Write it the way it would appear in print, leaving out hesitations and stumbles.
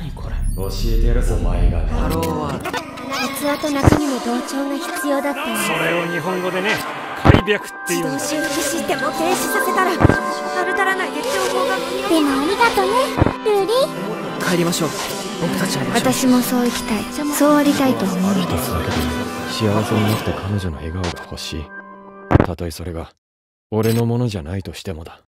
何これ。教えてやるぞ。お前がハローワールド。 器と中身の同調が必要だったよ。 それを日本語でね、開闢っていう。 自動修復システムを停止させたらアルタラ内で情報が無料。でもありがとね、ルーリー。 帰りましょう。僕たちは私もそう生きたい。そうありたいと思う。 一つだけで幸せになって彼女の笑顔が欲しい。たとえそれが俺のものじゃないとしてもだ。